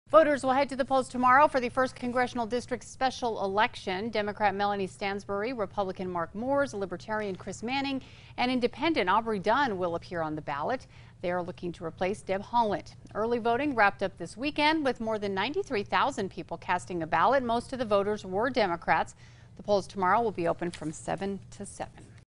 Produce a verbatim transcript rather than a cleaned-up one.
Voters will head to the polls tomorrow for the first Congressional District special election. Democrat Melanie Stansbury, Republican Mark Moores, Libertarian Chris Manning, and Independent Aubrey Dunn will appear on the ballot. They are looking to replace Deb Haaland. Early voting wrapped up this weekend with more than ninety-three thousand people casting a ballot. Most of the voters were Democrats. The polls tomorrow will be open from seven to seven.